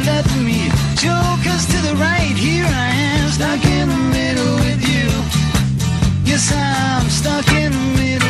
left of me. Jokers to the right, here I am, stuck in the middle with you. Yes, I'm stuck in the middle.